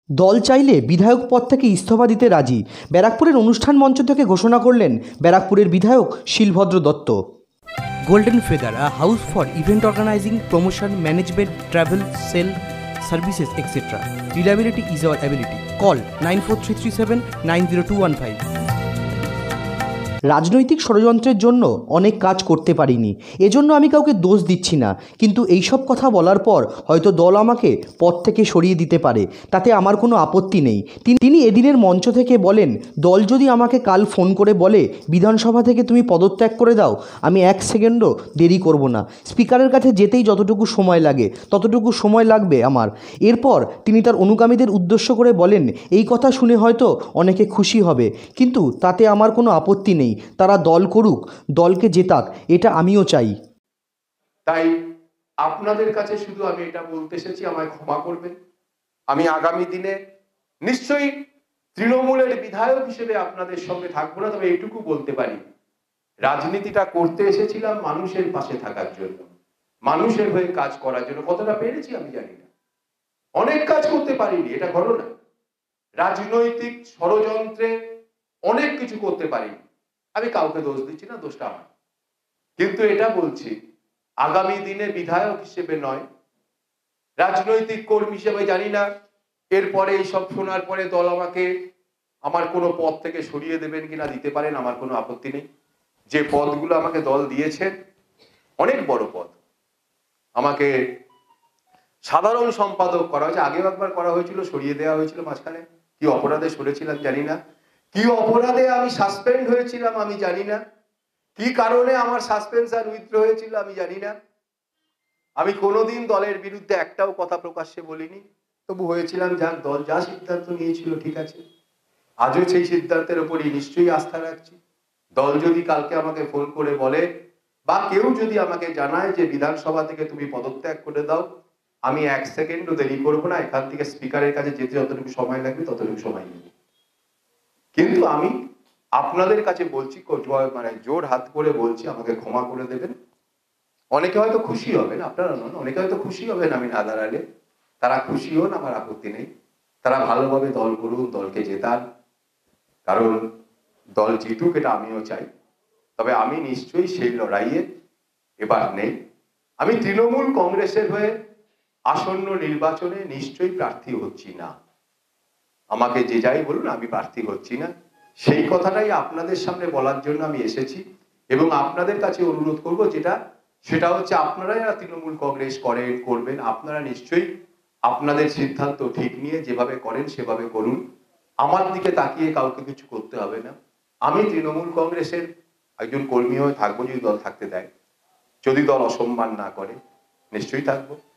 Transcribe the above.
দল চাইলে বিধায়ক পদ থেকে ইস্তফা দিতে রাজি। ব্যারাকপুরের অনুষ্ঠান মঞ্চ থেকে ঘোষণা করলেন ব্যারাকপুরের বিধায়ক Shilbhadra Dutta. Golden feather, a house for event organizing, promotion, management, travel, sale, services, etc. Reliability is our ability. Call 94337 90215. রাজনৈতিক ষড়যন্ত্রের জন্য অনেক কাজ করতে পারিনি, এজন্য আমি কাউকে দোষ দিচ্ছি না, কিন্তু এইসব কথা বলার পর হয়তো দল আমাকে পদ থেকে সরিয়ে দিতে পারে, তাতে আমার কোনো আপত্তি নেই। তিনি এদিনের মঞ্চ থেকে বলেন, দল যদি আমাকে কাল ফোন করে বলে বিধানসভা থেকে তুমি পদত্যাগ করে দাও, আমি 1 সেকেন্ডও দেরি করব না। স্পিকারের কাছে যেতেই যতটুকু সময় লাগে ততটুকু সময় লাগবে আমার। এরপর তিনি তার অনুগামীদের উদ্দেশ্য করে বলেন, এই কথা শুনে হয়তো অনেকে খুশি হবে, কিন্তু তাতে আমার কোনো আপত্তি নেই। তারা দল করুক, দলকে জেতাক, এটা আমিও চাই। তাই আপনাদের কাছে শুধু আমি এটা বলতে এসেছি, আমায় ক্ষমা করবেন। আমি আগামী দিনে নিশ্চয়ই তৃণমূলের বিধায়ক হিসেবে আপনাদের সঙ্গে থাকবো না, তবে এইটুকু বলতে পারি, রাজনীতিটা করতে এসেছিলাম মানুষের পাশে থাকার জন্য, মানুষের হয়ে কাজ করার জন্য। কতটা পেরেছি আমি জানি না, অনেক কাজ করতে পারিনি, এটা ঘটনা। রাজনৈতিক ষড়যন্ত্রে অনেক কিছু করতে পারিনি, আমি কাউকে দোষ দিচ্ছি না, দোষটা আমার। কিন্তু এটা বলছি, আগামী দিনে বিধায়ক হিসেবে নয়, রাজনৈতিক কর্মী হিসেবে, জানি না এরপরে এইসব শোনার পরে দল আমাকে আমার কোনো পদ থেকে সরিয়ে দেবেন কিনা, দিতে পারেন, আমার কোনো আপত্তি নেই। যে পদগুলো আমাকে দল দিয়েছে অনেক বড় পদ, আমাকে সাধারণ সম্পাদক করা হয়েছে, আগেও একবার করা হয়েছিল, সরিয়ে দেওয়া হয়েছিল মাঝখানে। কি অপরাধে সরেছিলাম জানি না, কি অপরাধে আমি সাসপেন্ড হয়েছিলাম আমি জানি না, কি কারণে আমার সাসপেনশন উইথড্র হয়েছিল আমি জানি না। আমি কোনোদিন দলের বিরুদ্ধে একটাও কথা প্রকাশ্যে বলিনি, তবু হয়েছিলাম। যার দল যা সিদ্ধান্ত নিয়েছিল ঠিক আছে, আজও সেই সিদ্ধান্তের উপরই নিশ্চয়ই আস্থা রাখছি। দল যদি কালকে আমাকে ফোন করে বলে বা কেউ যদি আমাকে জানায় যে বিধানসভা থেকে তুমি পদত্যাগ করে দাও, আমি 1 সেকেন্ডও দেরি করবো না, এখান থেকে স্পিকারের কাছে যেতে যতটুকু সময় লাগবে ততটুকু সময় নেব। কিন্তু আমি আপনাদের কাছে বলছি, মানে জোর হাত করে বলছি, আমাকে ক্ষমা করে দেবেন। অনেকে হয়তো খুশি হবেন, আপনারা নন, অনেকে হয়তো খুশি হবেন আমি না দাঁড়ালে, তারা খুশি হন, আমার আপত্তি নেই। তারা ভালোভাবে দল করুন, দলকে জেতান, কারণ দল জিতুক এটা আমিও চাই। তবে আমি নিশ্চয়ই সেই লড়াইয়ে এবার নেই। আমি তৃণমূল কংগ্রেসের হয়ে আসন্ন নির্বাচনে নিশ্চয়ই প্রার্থী হচ্ছি না। আমাকে যে যাই বলুন, আমি প্রার্থী হচ্ছি না। সেই কথাটাই আপনাদের সামনে বলার জন্য আমি এসেছি, এবং আপনাদের কাছে অনুরোধ করব সেটা হচ্ছে, আপনারা যারা তৃণমূল কংগ্রেস করেন, করবেন, আপনারা নিশ্চয়ই আপনাদের সিদ্ধান্ত ঠিক নিয়ে যেভাবে করেন সেভাবে করুন। আমার দিকে তাকিয়ে কাউকে কিছু করতে হবে না। আমি তৃণমূল কংগ্রেসের একজন কর্মী হয়ে থাকবো, যদি দল থাকতে দেয়। যদি দল অসম্মান না করে নিশ্চয়ই থাকবো।